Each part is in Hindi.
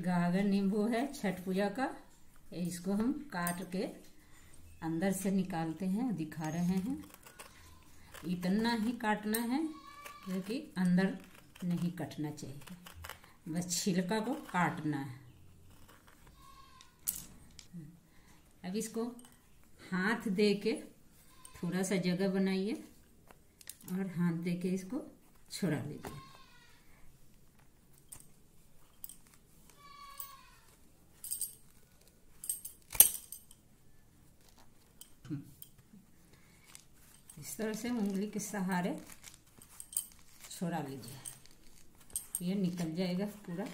गागर नींबू है छठ पूजा का। इसको हम काट के अंदर से निकालते हैं, दिखा रहे हैं। इतना ही काटना है जो कि अंदर नहीं कटना चाहिए, बस छिलका को काटना है। अब इसको हाथ दे के थोड़ा सा जगह बनाइए और हाथ दे के इसको छोड़ा लीजिए। इस तरह से उंगली के सहारे छोड़ा लीजिए, ये निकल जाएगा पूरा।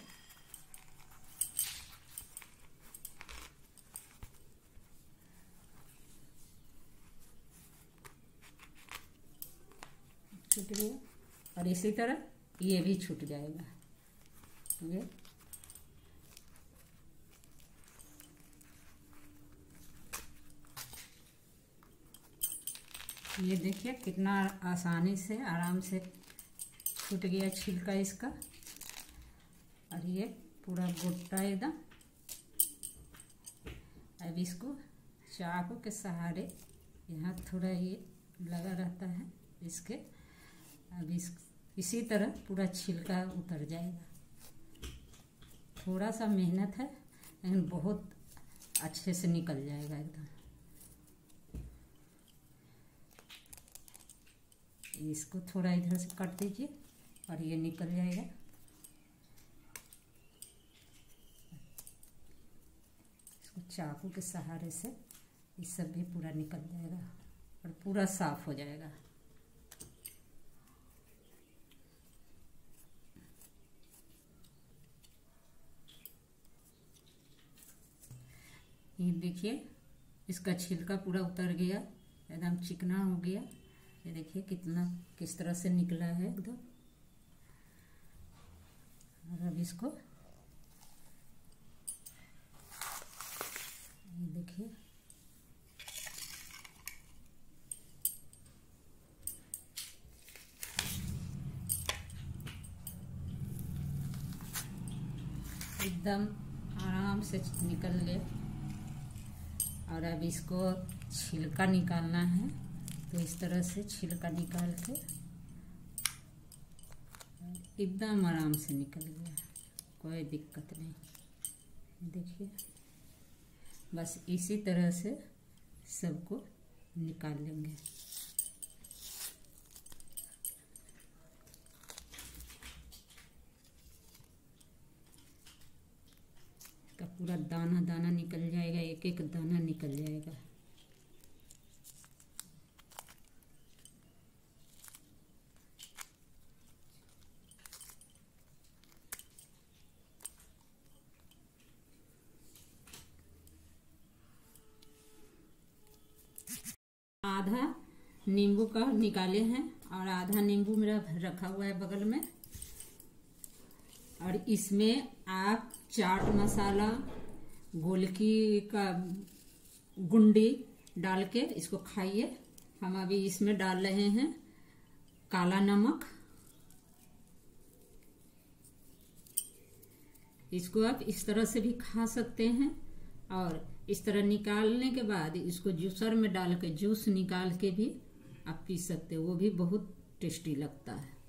छूट गया और इसी तरह ये भी छूट जाएगा। ये देखिए कितना आसानी से आराम से छूट गया छिलका इसका। और ये पूरा गोटा एकदम। अब इसको चाकू के सहारे, यहाँ थोड़ा ये लगा रहता है इसके, अब इसी तरह पूरा छिलका उतर जाएगा। थोड़ा सा मेहनत है लेकिन बहुत अच्छे से निकल जाएगा एकदम। इसको थोड़ा इधर से काट दीजिए और ये निकल जाएगा। इसको चाकू के सहारे से ये सब भी पूरा निकल जाएगा और पूरा साफ हो जाएगा। ये देखिए इसका छिलका पूरा उतर गया, एकदम चिकना हो गया। ये देखिए कितना किस तरह से निकला है एकदम। और अब इसको ये देखिए एकदम आराम से निकल गए। और अब इसको छिलका निकालना है, तो इस तरह से छिलका निकाल के एकदम आराम से निकल गया, कोई दिक्कत नहीं। देखिए बस इसी तरह से सबको निकाल लेंगे। इसका पूरा दाना दाना निकल जाएगा, एक एक दाना निकल जाएगा। आधा नींबू का निकाले हैं और आधा नींबू मेरा रखा हुआ है बगल में। और इसमें आप चाट मसाला, गोलकी का गुंडी डाल के इसको खाइए। हम अभी इसमें डाल रहे हैं काला नमक। इसको आप इस तरह से भी खा सकते हैं और इस तरह निकालने के बाद इसको जूसर में डाल के जूस निकाल के भी आप पी सकते हो, वो भी बहुत टेस्टी लगता है।